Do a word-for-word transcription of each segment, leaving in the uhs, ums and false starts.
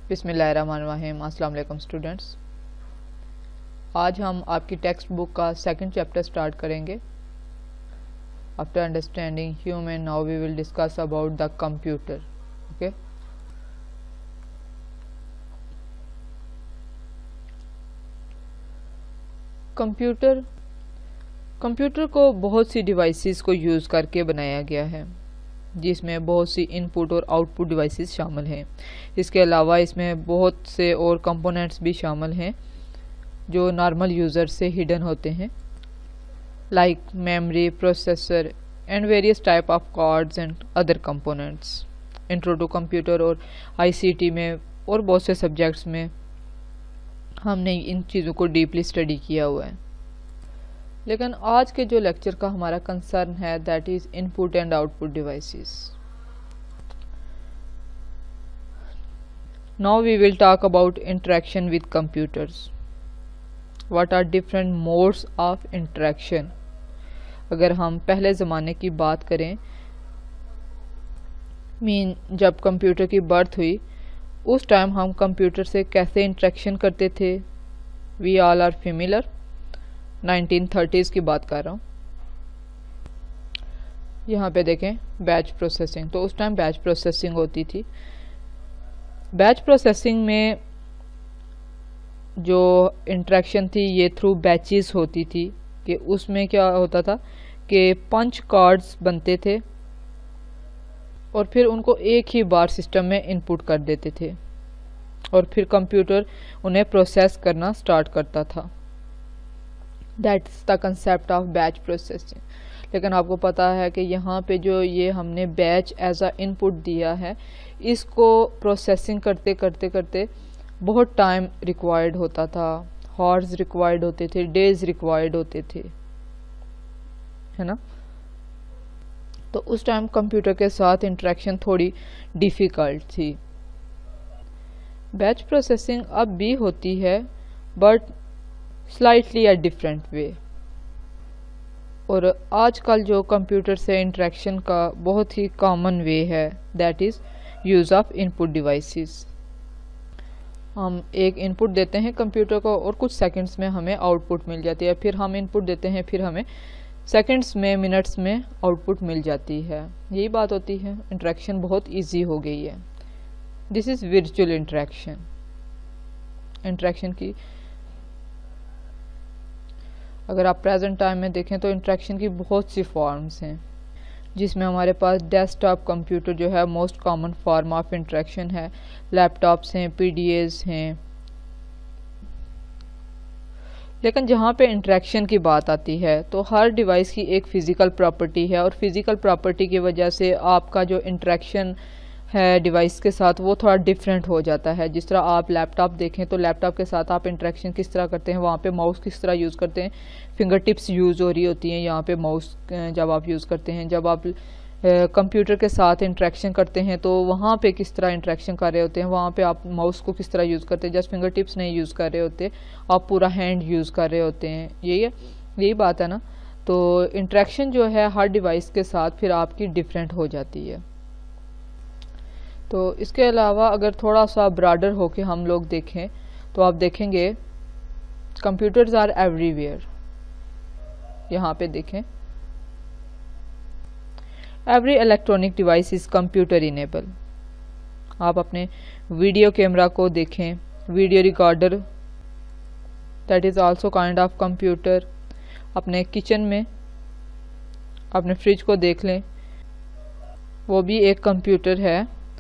बिस्मिल्लाहिर्रहमानिर्रहीम। अस्सलाम वालेकुम स्टूडेंट्स। आज हम आपकी टेक्स्ट बुक का सेकंड चैप्टर स्टार्ट करेंगे। After understanding human, now we will discuss about the computer. Okay, computer computer को बहुत सी डिवाइसेस को यूज़ करके बनाया गया है, जिसमें बहुत सी इनपुट और आउटपुट डिवाइसेस शामिल हैं। इसके अलावा इसमें बहुत से और कंपोनेंट्स भी शामिल हैं जो नॉर्मल यूज़र से हिडन होते हैं, like memory, processor and various type of cards and other components. Intro to computer और आईसीटी में और बहुत से सब्जेक्ट्स में हमने इन चीज़ों को डीपली स्टडी किया हुआ है। लेकिन आज के जो लेक्चर का हमारा कंसर्न है, that is input and output devices. Now we will talk about interaction with computers. What are different modes of interaction. अगर हम पहले ज़माने की बात करें, मीन जब कंप्यूटर की बर्थ हुई, उस टाइम हम कंप्यूटर से कैसे इंटरेक्शन करते थे, we all are familiar. Nineteen thirties की बात कर रहा हूँ। यहाँ पे देखें बैच प्रोसेसिंग, तो उस टाइम बैच प्रोसेसिंग होती थी। बैच प्रोसेसिंग में जो इंटरेक्शन थी ये थ्रू बैचेस होती थी, कि उसमें क्या होता था कि पंच कार्ड्स बनते थे और फिर उनको एक ही बार सिस्टम में इनपुट कर देते थे और फिर कंप्यूटर उन्हें प्रोसेस करना स्टार्ट करता था। That's the concept of batch processing. लेकिन आपको पता है कि यहाँ पे जो ये हमने बैच एज अ इनपुट दिया है, इसको प्रोसेसिंग करते करते करते बहुत टाइम रिक्वायर्ड होता था, हॉर्स रिक्वायर्ड होते थे, डेज रिक्वायर्ड होते थे, है ना। तो उस टाइम कंप्यूटर के साथ इंटरेक्शन थोड़ी डिफ़िकल्ट थी। बैच प्रोसेसिंग अब भी होती है, but slightly a different way. और आजकल जो कंप्यूटर से इंटरेक्शन का बहुत ही कॉमन वे है, that is use of input devices. हम एक इनपुट देते हैं कंप्यूटर को और कुछ सेकंड्स में हमें आउटपुट मिल जाती है, फिर हम इनपुट देते हैं, फिर हमें सेकंड्स में, मिनट्स में आउटपुट मिल जाती है। यही बात होती है, इंटरेक्शन बहुत ईजी हो गई है। This is virtual interaction. Interaction की अगर आप प्रेजेंट टाइम में देखें तो इंटरेक्शन की बहुत सी फॉर्म्स हैं, जिसमें हमारे पास डेस्कटॉप कंप्यूटर जो है most common form of interaction है, लैपटॉप्स हैं, पीडीएस हैं। लेकिन जहाँ पे इंटरेक्शन की बात आती है तो हर डिवाइस की एक फ़िज़िकल प्रॉपर्टी है, और फिज़िकल प्रॉपर्टी की वजह से आपका जो इंटरेक्शन है डिवाइस के साथ वो थोड़ा डिफरेंट हो जाता है। जिस तरह आप लैपटॉप देखें तो लैपटॉप के साथ आप इंटरेक्शन किस तरह करते हैं, वहाँ पे माउस किस तरह यूज़ करते हैं, फिंगर टिप्स यूज़ हो रही होती हैं यहाँ पे माउस जब आप यूज़ करते हैं। जब आप कंप्यूटर के साथ इंटरेक्शन करते हैं तो वहाँ पे किस तरह इंटरेक्शन कर रहे होते हैं, वहाँ पे आप माउस को किस तरह यूज़ करते हैं, जस्ट फिंगर टिप्स नहीं यूज़ कर रहे होते, आप पूरा हैंड यूज़ कर रहे होते हैं। यही है, यही बात है ना। तो इंटरेक्शन जो है हर डिवाइस के साथ फिर आपकी डिफरेंट हो जाती है। तो इसके अलावा अगर थोड़ा सा ब्रॉडर होके हम लोग देखें तो आप देखेंगे कंप्यूटर्स आर एवरीवेयर। यहाँ पे देखें, every electronic device is computer enable. आप अपने वीडियो कैमरा को देखें, video recorder, that is also kind of computer. अपने किचन में अपने फ्रिज को देख लें, वो भी एक कंप्यूटर है।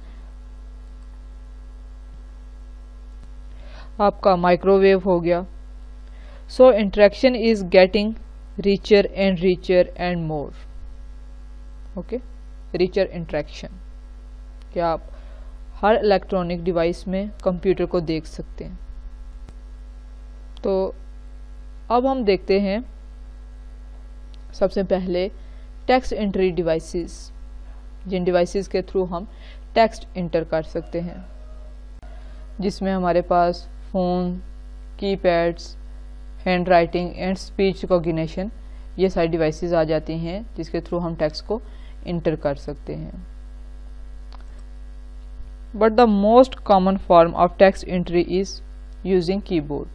आपका माइक्रोवेव हो गया। So interaction is getting richer and richer and more. Okay, richer interaction, क्या आप हर इलेक्ट्रॉनिक डिवाइस में कंप्यूटर को देख सकते हैं। तो अब हम देखते हैं सबसे पहले टेक्स्ट एंट्री डिवाइसेस, जिन डिवाइसेस के थ्रू हम टेक्स्ट इंटर कर सकते हैं, जिसमें हमारे पास phone, keypads, hand writing and speech recognition, ये सारी डिवाइसेस आ जाती हैं जिसके थ्रू हम टेक्स्ट को इंटर कर सकते हैं। but the most common form of text entry is using keyboard.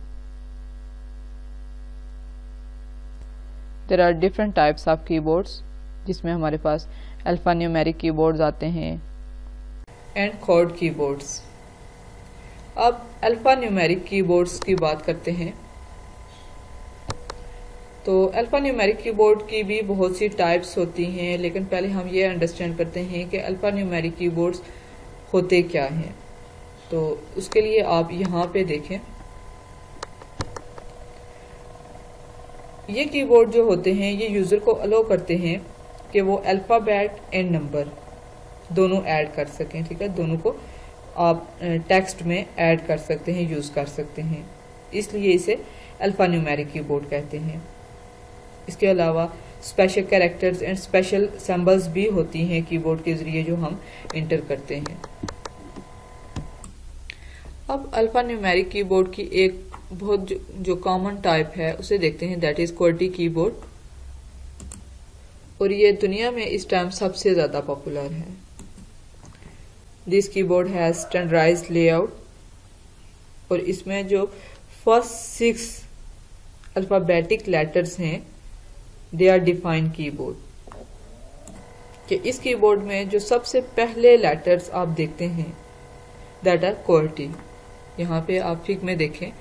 There are different types of keyboards, जिसमें हमारे पास अल्फान्यूमेरिक कीबोर्ड्स आते हैं एंड कॉर्ड कीबोर्ड्स। अब अल्फान्यूमेरिक कीबोर्ड्स की बात करते हैं। तो अल्फान्यूमेरिक कीबोर्ड की भी बहुत सी टाइप्स होती हैं, लेकिन पहले हम ये अंडरस्टैंड करते हैं कि अल्फान्यूमेरिक कीबोर्ड्स होते क्या हैं। तो उसके लिए आप यहाँ पे देखें, ये कीबोर्ड जो होते हैं ये यूजर को अलो करते हैं कि वो अल्फाबेट एंड नंबर दोनों ऐड कर सकें। ठीक है, दोनों को आप टेक्स्ट में ऐड कर सकते हैं, यूज कर सकते हैं, इसलिए इसे अल्फान्यूमेरिक कीबोर्ड कहते हैं। इसके अलावा special characters and special symbols भी होती हैं कीबोर्ड के जरिए जो हम इंटर करते हैं। अब अल्फान्यूमेरिक कीबोर्ड की एक बहुत जो, जो कॉमन टाइप है उसे देखते हैं, दैट इज क्वर्टी कीबोर्ड, और ये दुनिया में इस टाइम सबसे ज्यादा पॉपुलर है। This keyboard has standardized layout, और इसमें जो फर्स्ट सिक्स अल्फाबेटिक लेटर्स हैं दे आर डिफाइंड कीबोर्ड। कि इस कीबोर्ड में जो सबसे पहले लेटर्स आप देखते हैं दैट आर क्वर्टी। यहाँ पे आप फिग में देखें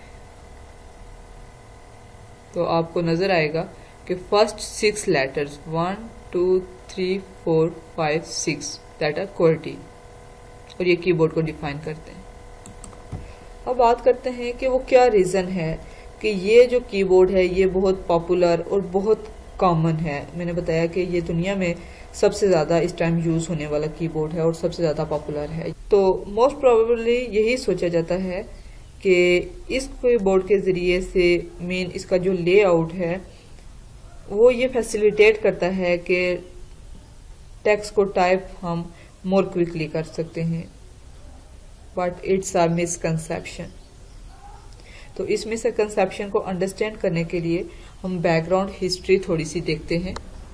तो आपको नजर आएगा कि first six letters one two three four five six that are QWERTY, और ये कीबोर्ड को डिफाइन करते हैं। अब बात करते हैं कि वो क्या रीजन है कि ये जो कीबोर्ड है ये बहुत पॉपुलर और बहुत कॉमन है। मैंने बताया कि ये दुनिया में सबसे ज्यादा इस टाइम यूज होने वाला कीबोर्ड है और सबसे ज्यादा पॉपुलर है। तो मोस्ट प्रोबेबली यही सोचा जाता है कि इस कीबोर्ड के जरिए से मेन इसका जो लेआउट है वो ये फैसिलिटेट करता है कि टेक्स्ट को टाइप हम मोर क्विकली कर सकते हैं, बट इट्स अ मिसकंसेप्शन। तो इस मिसकंसेप्शन को अंडरस्टैंड करने के लिए हम बैकग्राउंड हिस्ट्री थोड़ी सी देखते हैं।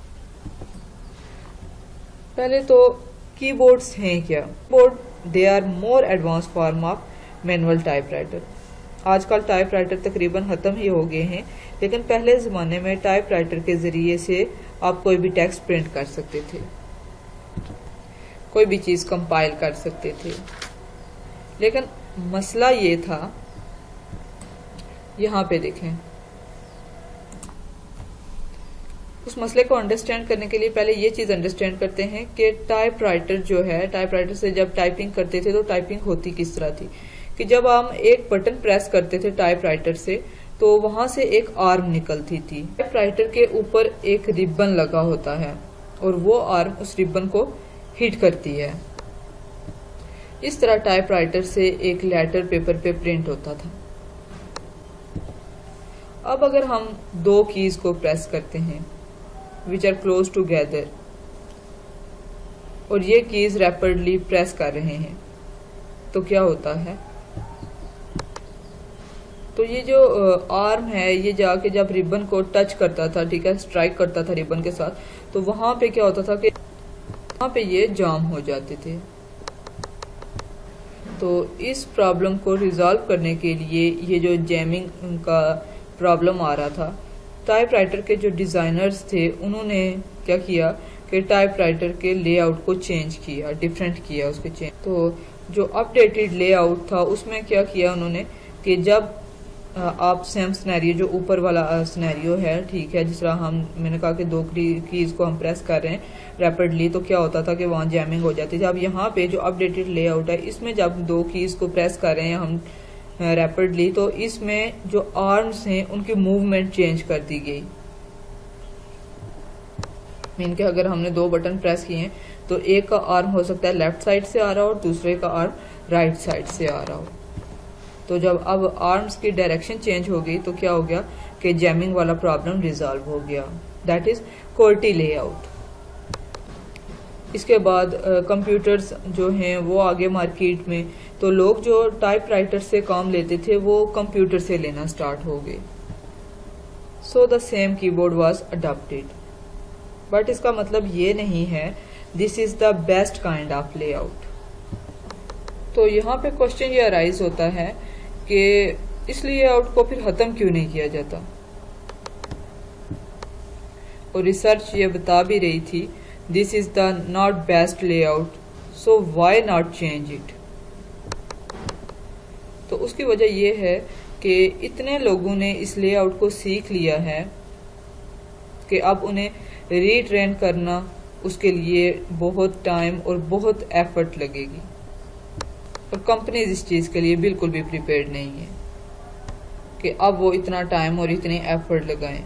पहले तो कीबोर्ड्स हैं क्या? Keyboard they are more advance form of manual typewriter. आजकल टाइपराइटर तकरीबन खत्म ही हो गए हैं, लेकिन पहले जमाने में टाइपराइटर के जरिए से आप कोई भी टेक्स्ट प्रिंट कर सकते थे, कोई भी चीज कंपाइल कर सकते थे। लेकिन मसला ये था, यहाँ पे देखें, उस मसले को अंडरस्टैंड करने के लिए पहले ये चीज अंडरस्टैंड करते हैं कि टाइपराइटर जो है, टाइपराइटर से जब टाइपिंग करते थे तो टाइपिंग होती किस तरह थी कि जब हम एक बटन प्रेस करते थे टाइपराइटर से तो वहां से एक आर्म निकलती थी। टाइपराइटर के ऊपर एक रिबन लगा होता है और वो आर्म उस रिबन को हिट करती है। इस तरह टाइपराइटर से एक लेटर पेपर पे प्रिंट होता था। अब अगर हम दो कीज को प्रेस करते हैं विच आर क्लोज टूगेदर और ये कीज रैपिडली प्रेस कर रहे हैं तो क्या होता है? तो ये जो आर्म है ये जाके जब रिबन को टच करता था, ठीक है, स्ट्राइक करता था रिबन के साथ, तो वहां पे क्या होता था कि वहां पे ये जाम हो जाते थे। तो इस प्रॉब्लम को रिजॉल्व करने के लिए ये जो जैमिंग का प्रॉब्लम आ रहा था, टाइपराइटर के जो डिजाइनर्स थे उन्होंने क्या किया कि टाइपराइटर के लेआउट को चेंज किया, डिफरेंट किया उसके चेंज। तो जो अपडेटेड लेआउट था उसमें क्या किया उन्होंने कि जब आप सेम सिनेरियो जो ऊपर वाला सिनेरियो है, ठीक है, जिस तरह हम मैंने कहा कि दो कीज को हम प्रेस कर रहे हैं रैपिडली तो क्या होता था कि वहां जैमिंग हो जाती थी। अब यहाँ पे जो अपडेटेड लेआउट है इसमें जब दो कीज को प्रेस कर रहे हैं हम रैपिडली तो इसमें जो आर्म्स हैं उनकी मूवमेंट चेंज कर दी गई। मीन के अगर हमने दो बटन प्रेस किए तो एक का आर्म हो सकता है लेफ्ट साइड से आ रहा हो और दूसरे का आर्म राइट साइड से आ रहा हो। तो जब अब आर्म्स की डायरेक्शन चेंज हो गई तो क्या हो गया कि जैमिंग वाला प्रॉब्लम रिजॉल्व हो गया, दैट इज क्वर्टी लेआउट। इसके बाद कंप्यूटर्स जो हैं वो आगे मार्केट में, तो लोग जो टाइपराइटर से काम लेते थे वो कंप्यूटर से लेना स्टार्ट हो गए। So the same keyboard was adopted, but इसका मतलब ये नहीं है this is the best kind of layout. तो यहाँ पे क्वेश्चन ये अराइज होता है कि इस लेआउट को फिर खत्म क्यों नहीं किया जाता। और रिसर्च ये बता भी रही थी this is the not best layout, so why not change it. तो उसकी वजह यह है कि इतने लोगों ने इस लेआउट को सीख लिया है कि अब उन्हें रीट्रेन करना उसके लिए बहुत टाइम और बहुत एफर्ट लगेगी, और कंपनीज इस चीज के लिए बिल्कुल भी प्रिपेयर्ड नहीं है कि अब वो इतना टाइम और इतनी एफर्ट लगाएं।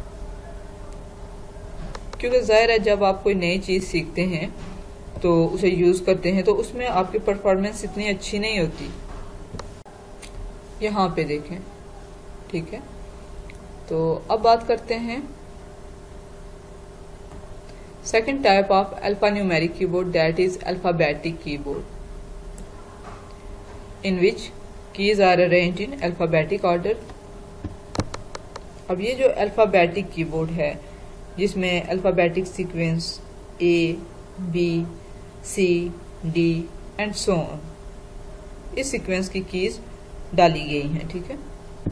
क्योंकि जाहिर है जब आप कोई नई चीज सीखते हैं तो उसे यूज करते हैं तो उसमें आपकी परफॉर्मेंस इतनी अच्छी नहीं होती। यहाँ पे देखें, ठीक है। तो अब बात करते हैं second type of alphanumeric keyboard, that is alphabetic keyboard, in which keys are arranged in alphabetic order. अब ये जो अल्फाबेटिक कीबोर्ड है जिसमें alphabetic sequence A, B, C, D and so on, इस सीक्वेंस की कीज डाली गई हैं, ठीक है।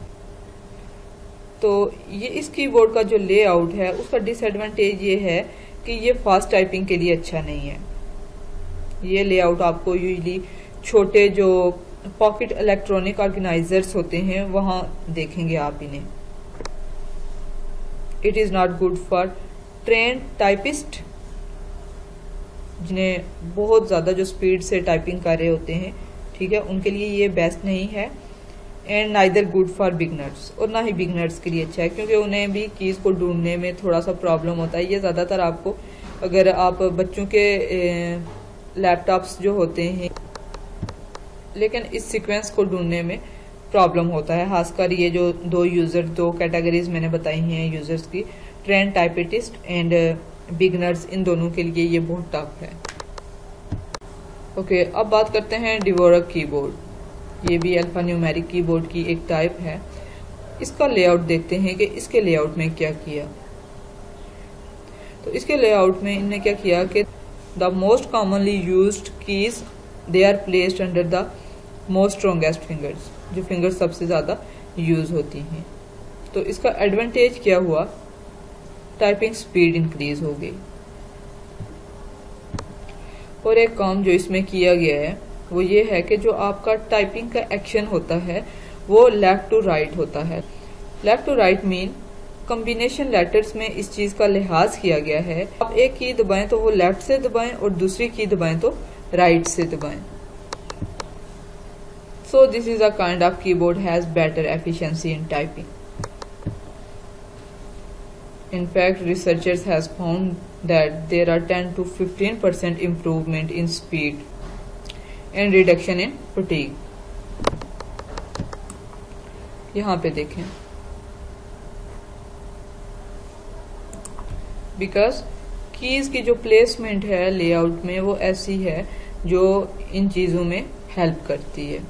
तो ये इस कीबोर्ड का जो लेआउट है उसका डिसएडवांटेज ये है कि ये फास्ट टाइपिंग के लिए अच्छा नहीं है। ये लेआउट आपको यूजली छोटे जो पॉकेट इलेक्ट्रॉनिक ऑर्गेनाइजर्स होते हैं वहां देखेंगे आप इन्हें। It is not good for trained typist जिन्हें बहुत ज्यादा जो स्पीड से टाइपिंग कर रहे होते हैं, ठीक है, उनके लिए ये बेस्ट नहीं है। And neither good for beginners, और ना ही बिगनर्स के लिए अच्छा है क्योंकि उन्हें भी कीज को ढूंढने में थोड़ा सा प्रॉब्लम होता है। ये ज्यादातर आपको अगर आप बच्चों के लैपटॉप्स जो होते हैं, लेकिन इस सीक्वेंस को ढूंढने में प्रॉब्लम होता है। खासकर ये जो दो यूजर दो कैटेगरीज मैंने बताई हैं यूजर्स की, ट्रेंड टाइपिस्ट एंड बिगनर्स, इन दोनों के लिए ये बहुत टफ है। ओके okay, अब बात करते हैं डिवोरक कीबोर्ड। ये भी अल्फान्यूमेरिक कीबोर्ड की एक टाइप है। इसका लेआउट देखते हैं कि इसके लेआउट में क्या किया। तो इसके लेआउट में इन्होंने क्या किया कि the most commonly used keys they are placed under the most strongest fingers, जो फिंगर्स सबसे ज्यादा यूज होती हैं। तो इसका एडवांटेज क्या हुआ, टाइपिंग स्पीड इंक्रीज हो गई। और एक काम जो इसमें किया गया है वो ये है कि जो आपका टाइपिंग का एक्शन होता है वो लेफ्ट टू राइट होता है। Left to right mean combination letters में इस चीज का लिहाज किया गया है, आप एक की दबाएं तो वो लेफ्ट से दबाएं और दूसरी की दबाएं तो राइट से दबाएं। So this is a kind of keyboard has better efficiency in typing. In fact, researchers has found that there are ten to fifteen percent improvement in speed and reduction in fatigue. यहाँ पे देखें, because keys की जो placement है layout में वो ऐसी है जो इन चीजों में हेल्प करती है।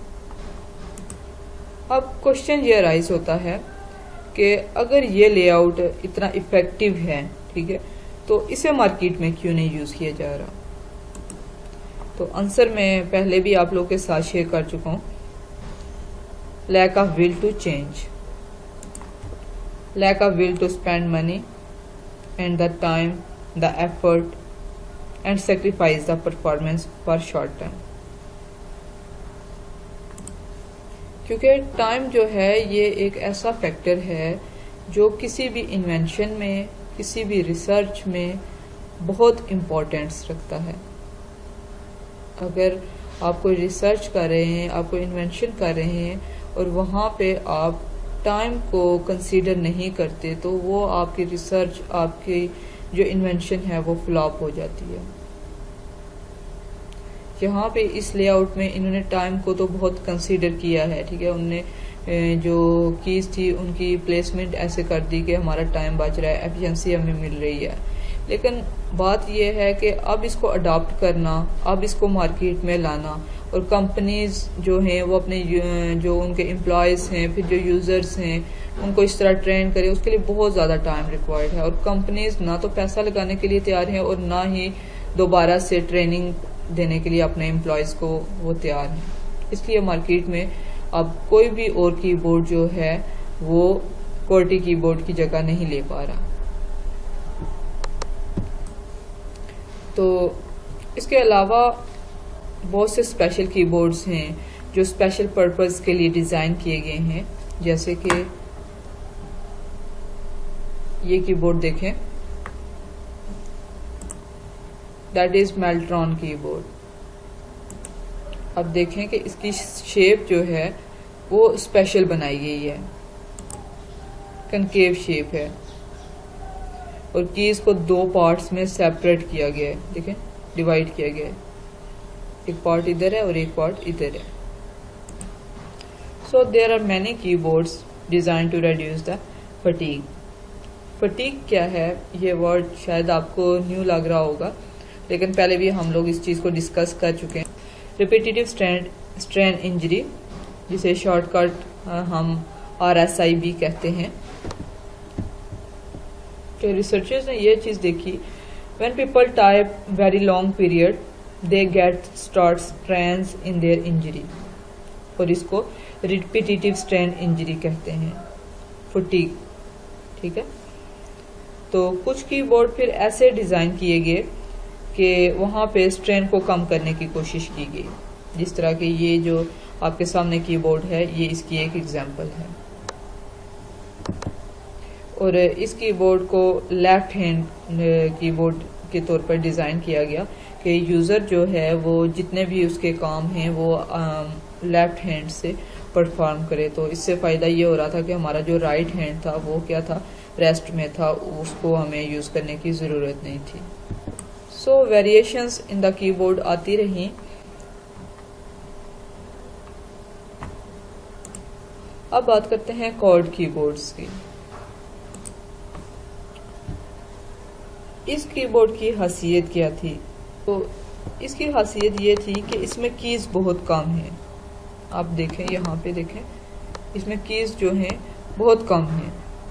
अब क्वेश्चन ये अराइज होता है कि अगर ये लेआउट इतना इफेक्टिव है, ठीक है, तो इसे मार्केट में क्यों नहीं यूज किया जा रहा। तो आंसर मैं पहले भी आप लोगों के साथ शेयर कर चुका हूं, lack of will to change, lack of will to spend money and the time, the effort and sacrifice the performance for short term. क्योंकि टाइम जो है ये एक ऐसा फैक्टर है जो किसी भी इन्वेंशन में, किसी भी रिसर्च में बहुत इम्पोर्टेंस रखता है। अगर आप कोई रिसर्च कर रहे हैं, आप कोई इन्वेंशन कर रहे हैं और वहाँ पे आप टाइम को कंसीडर नहीं करते तो वो आपकी रिसर्च, आपकी जो इन्वेंशन है वो फ्लॉप हो जाती है। यहाँ पे इस लेआउट में इन्होंने टाइम को तो बहुत कंसीडर किया है, ठीक है। उनने जो कीज थी उनकी प्लेसमेंट ऐसे कर दी कि हमारा टाइम बच रहा है, एफिशिएंसी हमें मिल रही है। लेकिन बात यह है कि अब इसको अडॉप्ट करना, अब इसको मार्केट में लाना, और कंपनीज जो हैं वो अपने जो उनके एम्प्लॉयज हैं, फिर जो यूजर्स हैं, उनको इस तरह ट्रेन करे, उसके लिए बहुत ज्यादा टाइम रिक्वायर्ड है। और कंपनीज ना तो पैसा लगाने के लिए तैयार हैं और ना ही दोबारा से ट्रेनिंग देने के लिए अपने एम्प्लॉयज को वो तैयार हैं। इसलिए मार्केट में अब कोई भी और कीबोर्ड जो है वो QWERTY कीबोर्ड की जगह नहीं ले पा रहा। तो इसके अलावा बहुत से स्पेशल कीबोर्ड्स हैं जो स्पेशल पर्पस के लिए डिजाइन किए गए हैं, जैसे कि ये कीबोर्ड देखें, दैट इज मेल्ट्रॉन कीबोर्ड। अब देखें कि इसकी शेप जो है वो स्पेशल बनाई गई है, कनकेव शेप है और कीज को दो पार्ट्स में सेपरेट किया गया है, देखें डिवाइड किया गया है, एक पार्ट इधर है और एक पार्ट इधर है। So there are many keyboards design to reduce the fatigue. Fatigue क्या है, ये वर्ड शायद आपको न्यू लग रहा होगा, लेकिन पहले भी हम लोग इस चीज को डिस्कस कर चुके हैं। रिपीटेटिव स्ट्रेन स्ट्रेन इंजरी, जिसे शॉर्टकट हम आर एस आई बी कहते हैं, कि रिसर्चर्स ने ये चीज देखी, when people type very long period they get start strains in their injury, और इसको रिपीटेटिव स्ट्रेन इंजरी कहते हैं, फटीग। ठीक है, तो कुछ कीबोर्ड फिर ऐसे डिजाइन किए गए कि वहां पे स्ट्रेन को कम करने की कोशिश की गई, जिस तरह के ये जो आपके सामने कीबोर्ड है ये इसकी एक एग्जांपल है। और इस कीबोर्ड को लेफ्ट हैंड कीबोर्ड के तौर पर डिजाइन किया गया कि यूजर जो है वो जितने भी उसके काम हैं वो लेफ्ट हैंड से परफॉर्म करे। तो इससे फायदा ये हो रहा था कि हमारा जो राइट हैंड था वो क्या था, रेस्ट में था, उसको हमें यूज करने की जरूरत नहीं थी। So variations in the keyboard आती रही। अब बात करते हैं कॉर्ड कीबोर्ड्स की। इस कीबोर्ड की खासियत क्या थी? तो इसकी खासियत ये थी कि इसमें कीज बहुत कम है। आप देखें, यहाँ पे देखें, इसमें कीज जो हैं बहुत कम है।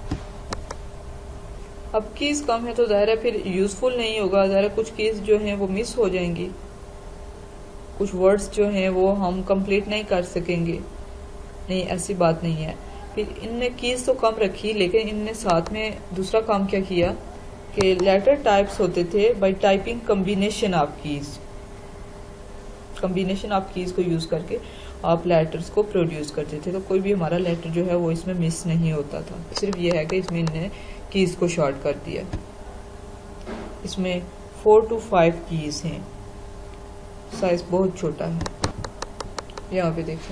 अब कीज कम है तो जाहिर है फिर यूजफुल नहीं होगा, जाहिर है कुछ कीज जो हैं वो मिस हो जाएंगी, कुछ वर्ड्स जो हैं वो हम कंप्लीट नहीं कर सकेंगे। नहीं, ऐसी बात नहीं है। फिर इनने कीज तो कम रखी, लेकिन इनने साथ में दूसरा काम क्या किया कि लेटर टाइप्स होते थे by typing combination of keys. Combination of keys को यूज करके आप लेटर्स को प्रोड्यूस करते थे, तो कोई भी हमारा लेटर जो है वो इसमें मिस नहीं होता था। सिर्फ ये है कि इसमें इन्होंने कीज को शॉर्ट कर दिया। इसमें फोर टू फाइव कीज हैं, साइज बहुत छोटा है। यहाँ पे देखें,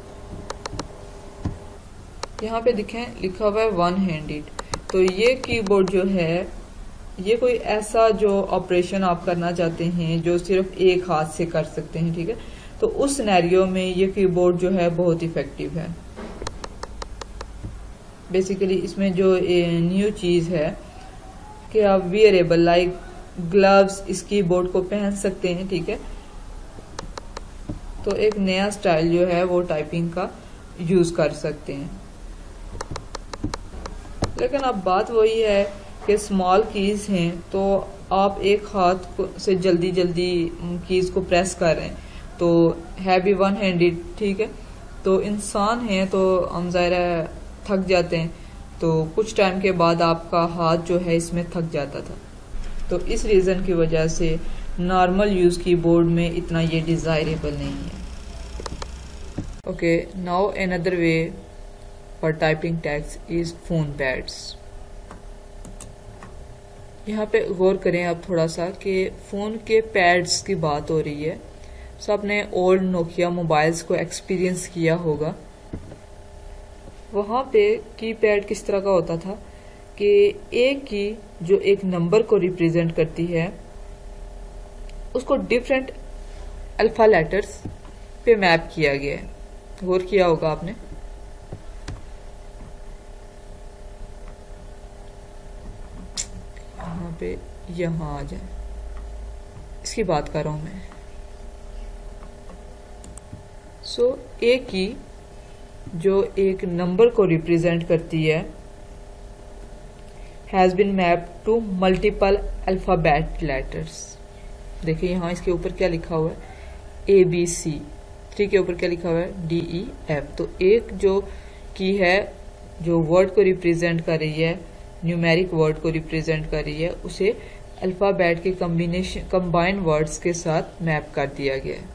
यहाँ पे देखें लिखा हुआ है वन हैंडेड। तो ये कीबोर्ड जो है ये कोई ऐसा जो ऑपरेशन आप करना चाहते हैं जो सिर्फ एक हाथ से कर सकते हैं, ठीक है, तो उस सिनेरियो में ये कीबोर्ड जो है बहुत इफेक्टिव है। बेसिकली इसमें जो न्यू चीज है कि आप वियरेबल लाइक ग्लव्स इस कीबोर्ड को पहन सकते हैं, ठीक है। तो एक नया स्टाइल जो है वो टाइपिंग का यूज कर सकते हैं। लेकिन अब बात वही है कि स्मॉल कीज हैं, तो आप एक हाथ से जल्दी जल्दी कीज को प्रेस कर रहे हैं, तो है भी वन हैंडेड, ठीक है, तो इंसान है तो हम ज़ाहिर थक जाते हैं, तो कुछ टाइम के बाद आपका हाथ जो है इसमें थक जाता था। तो इस रीज़न की वजह से नॉर्मल यूज़ कीबोर्ड में इतना ये डिज़ायरेबल नहीं है। Okay, now another way for typing text is phone pads. यहाँ पे गौर करें आप थोड़ा सा कि फ़ोन के पैड्स की बात हो रही है। सब ने ओल्ड नोकिया मोबाइल्स को एक्सपीरियंस किया होगा। वहाँ पे कीपैड किस तरह का होता था कि एक की जो एक नंबर को रिप्रेजेंट करती है उसको डिफरेंट अल्फा लेटर्स पे मैप किया गया है। गौर किया होगा आपने। यहाँ पे यहाँ आ जाए, इसकी बात कर रहा हूं मैं। सो so, ए की जो एक नंबर को रिप्रेजेंट करती है has been map to multiple alphabet letters. देखिए यहाँ इसके ऊपर क्या लिखा हुआ है, ए बी सी। थ्री के ऊपर क्या लिखा हुआ है, डी ई एफ। तो एक जो की है जो वर्ड को रिप्रेजेंट कर रही है, न्यूमेरिक वर्ड को रिप्रेजेंट कर रही है, उसे अल्फाबेट के कॉम्बिनेशन कंबाइन वर्ड्स के साथ मैप कर दिया गया है।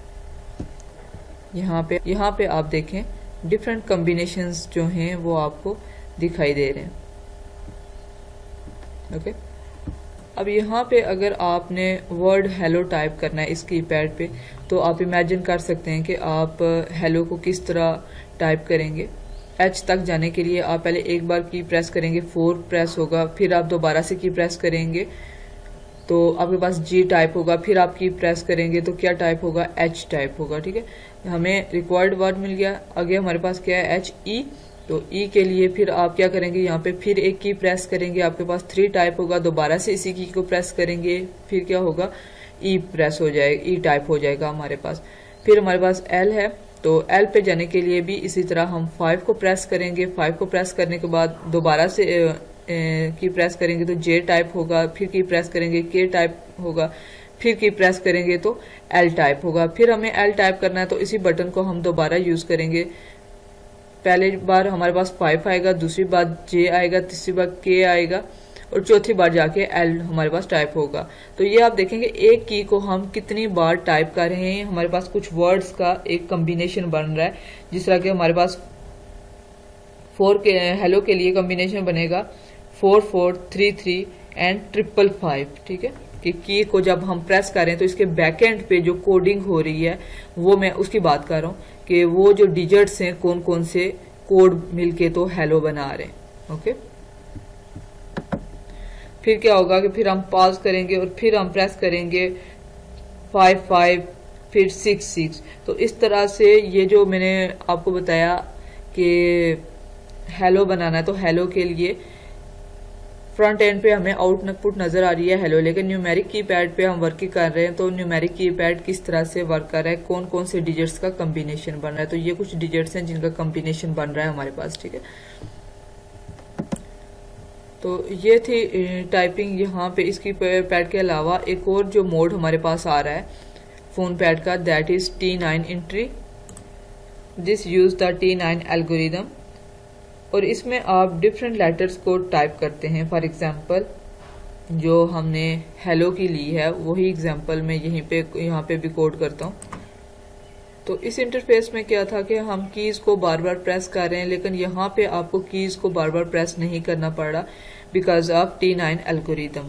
यहाँ पे यहाँ पे आप देखें डिफरेंट कॉम्बिनेशंस जो हैं वो आपको दिखाई दे रहे हैं। ओके, अब यहाँ पे अगर आपने वर्ड हेलो टाइप करना है इस कीपैड पे, तो आप इमेजिन कर सकते हैं कि आप हेलो को किस तरह टाइप करेंगे। एच तक जाने के लिए आप पहले एक बार की प्रेस करेंगे, फोर प्रेस होगा, फिर आप दोबारा से की प्रेस करेंगे तो आपके पास जी टाइप होगा, फिर आप की प्रेस करेंगे तो क्या टाइप होगा, एच टाइप होगा। ठीक है, हमें रिक्वायर्ड वर्ड मिल गया। आगे हमारे पास क्या है, एच ई। तो ई के लिए फिर आप क्या करेंगे, यहाँ पे फिर एक की प्रेस करेंगे, आपके पास थ्री टाइप होगा, दोबारा से इसी की को प्रेस करेंगे, फिर क्या होगा, ई प्रेस हो जाएगा, ई टाइप हो जाएगा हमारे पास। फिर हमारे पास एल है, तो एल पे जाने के लिए भी इसी तरह हम फाइव को प्रेस करेंगे, फाइव को प्रेस करने के बाद दोबारा से ए, ए, की प्रेस करेंगे तो जे टाइप होगा, फिर की प्रेस करेंगे के टाइप होगा, फिर की प्रेस करेंगे तो एल टाइप होगा। फिर हमें एल टाइप करना है तो इसी बटन को हम दोबारा यूज करेंगे। पहली बार हमारे पास फाइव आएगा, दूसरी बार जे आएगा, तीसरी बार के आएगा और चौथी बार जाके एल हमारे पास टाइप होगा। तो ये आप देखेंगे एक की को हम कितनी बार टाइप कर रहे हैं, हमारे पास कुछ वर्ड्स का एक कॉम्बिनेशन बन रहा है। जिस तरह के हमारे पास फोर के हेलो के लिए कॉम्बिनेशन बनेगा four four three three and triple five. ठीक है, कि की को जब हम प्रेस कर रहे हैं तो इसके बैक एंड पे जो कोडिंग हो रही है वो मैं उसकी बात कर रहा हूँ कि वो जो डिजिट्स हैं कौन कौन से कोड मिलके तो हेलो बना रहे हैं। ओके, फिर क्या होगा कि फिर हम पॉज करेंगे और फिर हम प्रेस करेंगे फाइव फाइव फिर सिक्स सिक्स। तो इस तरह से ये जो मैंने आपको बताया कि हेलो बनाना है, तो हेलो के लिए फ्रंट एंड पे हमें आउटपुट नजर आ रही है हेलो, लेकिन न्यूमेरिक कीपैड पे हम वर्क कर रहे हैं। तो न्यूमेरिक कीपैड किस तरह से वर्क कर रहा है, कौन कौन से डिजिट्स का कॉम्बिनेशन बन रहा है। तो ये कुछ डिजिट्स हैं जिनका कॉम्बिनेशन बन रहा है हमारे पास। ठीक है, तो ये थी टाइपिंग। यहाँ पे इसकी पैड के अलावा एक और जो मोड हमारे पास आ रहा है फोन पैड का, that is T nine entry. This use the T nine algorithm, और इसमें आप डिफरेंट लेटर्स को टाइप करते हैं। फॉर एग्जांपल जो हमने हेलो की ली है वही एग्जांपल मैं यहीं पे यहाँ पे भी कोड करता हूँ। तो इस इंटरफेस में क्या था कि हम कीज को बार बार प्रेस कर रहे हैं, लेकिन यहाँ पे आपको कीज को बार बार प्रेस नहीं करना पड़ रहा because of T nine algorithm.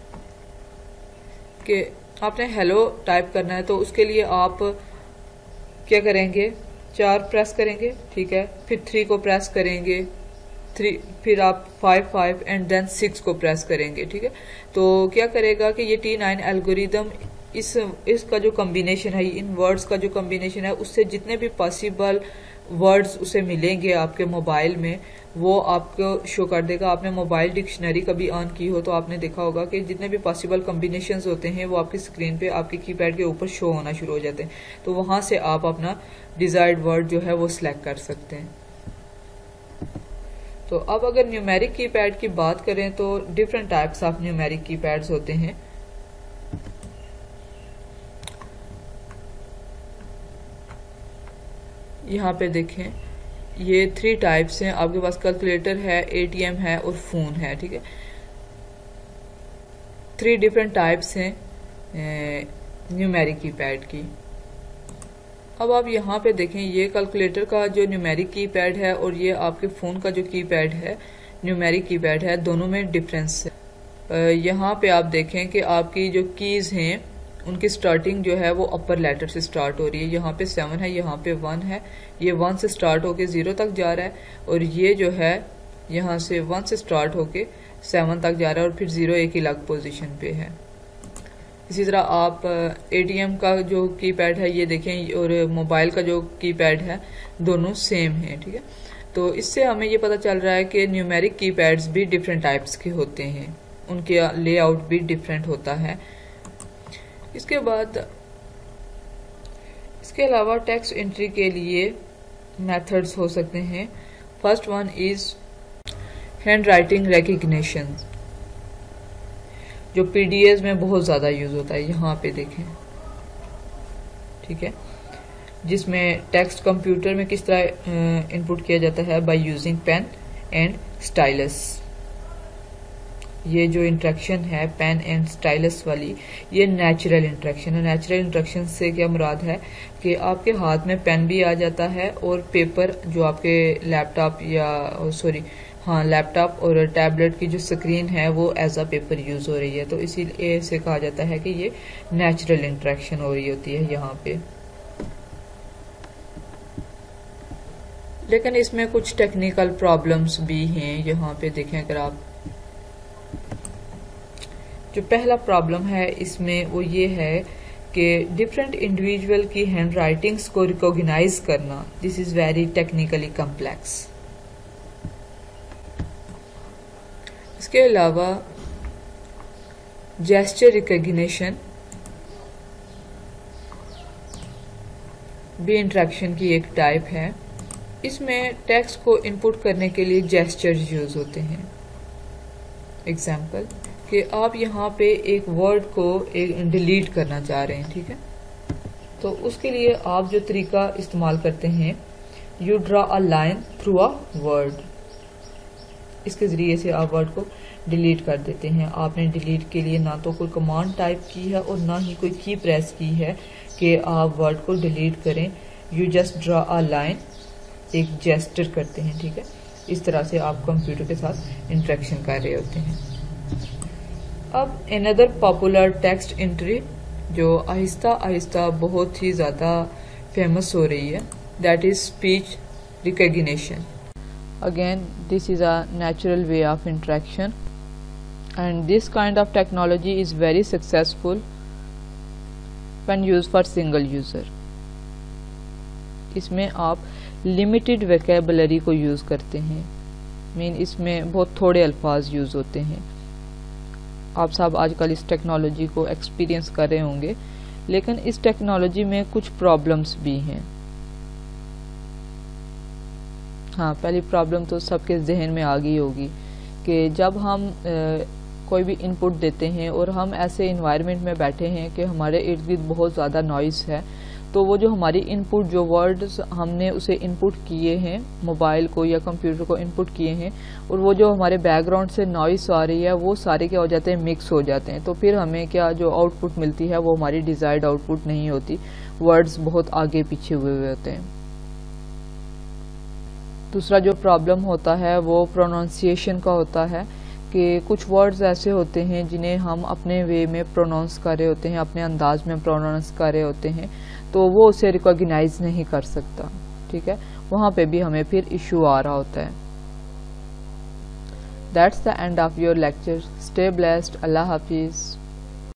कि आपने हेलो टाइप करना है तो उसके लिए आप क्या करेंगे, चार प्रेस करेंगे। ठीक है, फिर थ्री को प्रेस करेंगे, थ्री फिर आप five five and then six को प्रेस करेंगे। ठीक है, तो क्या करेगा कि ये टी नाइन एल्गोरिदम इस इसका जो कॉम्बिनेशन है, इन वर्ड्स का जो कॉम्बिनेशन है, उससे जितने भी पॉसिबल वर्ड्स उसे मिलेंगे आपके मोबाइल में वो आपको शो कर देगा। आपने मोबाइल डिक्शनरी कभी ऑन की हो तो आपने देखा होगा कि जितने भी पॉसिबल कॉम्बिनेशंस होते हैं वो आपकी स्क्रीन पे आपके कीपैड के ऊपर शो होना शुरू हो जाते हैं। तो वहां से आप अपना डिजायर्ड वर्ड जो है वो सिलेक्ट कर सकते हैं। तो अब अगर न्यूमेरिक कीपैड की बात करें तो different types of numeric keypads होते हैं। यहाँ पे देखें ये थ्री टाइप्स हैं आपके पास, कैलकुलेटर है, एटीएम है और फोन है। ठीक है, थ्री डिफरेंट टाइप्स हैं न्यूमेरिक कीपैड की। अब आप यहाँ पे देखें ये कैलकुलेटर का जो न्यूमेरिक कीपैड है और ये आपके फोन का जो कीपैड है न्यूमेरिक कीपैड है, दोनों में डिफरेंस है। यहाँ पे आप देखें कि आपकी जो कीज हैं उनकी स्टार्टिंग जो है वो अपर लेटर से स्टार्ट हो रही है। यहाँ पे सेवन है, यहाँ पे वन है, ये वन से स्टार्ट होके जीरो तक जा रहा है, और ये जो है यहाँ से वन से स्टार्ट होके सेवन तक जा रहा है और फिर जीरो एक ही अलग पोजीशन पे है। इसी तरह आप एटीएम का जो कीपैड है ये देखें और मोबाइल का जो कीपैड है दोनों सेम है। ठीक है, तो इससे हमें ये पता चल रहा है कि न्यूमेरिक कीपैड्स भी डिफरेंट टाइप्स के होते हैं, उनके लेआउट भी डिफरेंट होता है। इसके बाद इसके अलावा टेक्स्ट एंट्री के लिए मेथड्स हो सकते हैं। First one is handwriting recognition, जो पीडीएस में बहुत ज्यादा यूज होता है। यहाँ पे देखें, ठीक है, जिसमें टेक्स्ट कंप्यूटर में किस तरह इनपुट किया जाता है, by using pen and stylus. ये जो इंट्रैक्शन है पेन एंड स्टाइलस वाली, ये नेचुरल इंट्रैक्शन है। नेचुरल इंट्रैक्शन से क्या मुराद है कि आपके हाथ में पेन भी आ जाता है और पेपर जो आपके लैपटॉप या सॉरी हाँ लैपटॉप और टैबलेट की जो स्क्रीन है वो एज अ पेपर यूज हो रही है, तो इसीलिए इसे कहा जाता है कि ये नेचुरल इंट्रैक्शन हो रही होती है यहाँ पे। लेकिन इसमें कुछ टेक्निकल प्रॉब्लम्स भी हैं। यहाँ पे देखें अगर आप, जो पहला प्रॉब्लम है इसमें वो ये है कि डिफरेंट इंडिविजुअल की हैंड राइटिंग्स को रिकॉग्नाइज करना, this is very technically complex. इसके अलावा जेस्चर रिकॉग्निशन भी इंट्रैक्शन की एक टाइप है। इसमें टेक्स्ट को इनपुट करने के लिए जेस्चर्स यूज होते हैं। एग्जाम्पल कि आप यहाँ पे एक वर्ड को एक डिलीट करना चाह रहे हैं, ठीक है, तो उसके लिए आप जो तरीका इस्तेमाल करते हैं, you draw a line through a word, इसके जरिए से आप वर्ड को डिलीट कर देते हैं। आपने डिलीट के लिए ना तो कोई कमांड टाइप की है और ना ही कोई की प्रेस की है कि आप वर्ड को डिलीट करें। You just draw a line, एक जेस्चर करते हैं, ठीक है। इस तरह से आप कंप्यूटर के साथ इंटरेक्शन कर रहे होते हैं। अब अनदर पॉपुलर टेक्स्ट एंट्री जो आहिस्ता आहिस्ता बहुत ही ज़्यादा फेमस हो रही है, that is speech recognition. Again this is a natural way of interaction and this kind of technology is very successful when used for single user. इसमें आप लिमिटेड वोकैबुलरी को use करते हैं, मीन इसमें बहुत थोड़े अल्फाज यूज होते हैं। आप सब आजकल इस टेक्नोलॉजी को एक्सपीरियंस कर रहे होंगे, लेकिन इस टेक्नोलॉजी में कुछ प्रॉब्लम्स भी हैं। हाँ, पहली प्रॉब्लम तो सबके जहन में आ गई होगी कि जब हम ए, कोई भी इनपुट देते हैं और हम ऐसे इन्वायरमेंट में बैठे हैं कि हमारे इर्द गिर्द बहुत ज़्यादा नॉइस है, तो वो जो हमारी इनपुट, जो वर्ड्स हमने उसे इनपुट किए हैं, मोबाइल को या कंप्यूटर को इनपुट किए हैं, और वो जो हमारे बैकग्राउंड से नॉइस आ रही है वो सारे क्या हो जाते हैं, मिक्स हो जाते हैं। तो फिर हमें क्या जो आउटपुट मिलती है वो हमारी डिजायर्ड आउटपुट नहीं होती, वर्ड्स बहुत आगे पीछे हुए हुए होते हैं। दूसरा जो प्रॉब्लम होता है वो प्रोनाउंसिएशन का होता है कि कुछ वर्ड्स ऐसे होते हैं जिन्हें हम अपने वे में प्रोनाउंस कर रहे होते हैं, अपने अंदाज में प्रोनाउंस कर रहे होते हैं, तो वो उसे रिकॉग्नाइज नहीं कर सकता, ठीक है। वहां पे भी हमें फिर इशू आ रहा होता है। That's the end of your lecture. Stay blessed. अल्लाह हाफिज।